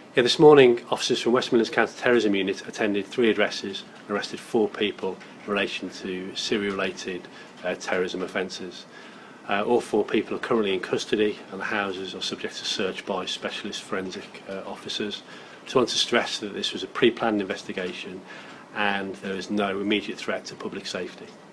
Yeah, this morning, officers from West Midlands Counter-Terrorism Unit attended 3 addresses and arrested 4 people in relation to Syria-related terrorism offences. All 4 people are currently in custody, and the houses are subject to search by specialist forensic officers. I just want to stress that this was a pre-planned investigation and there is no immediate threat to public safety.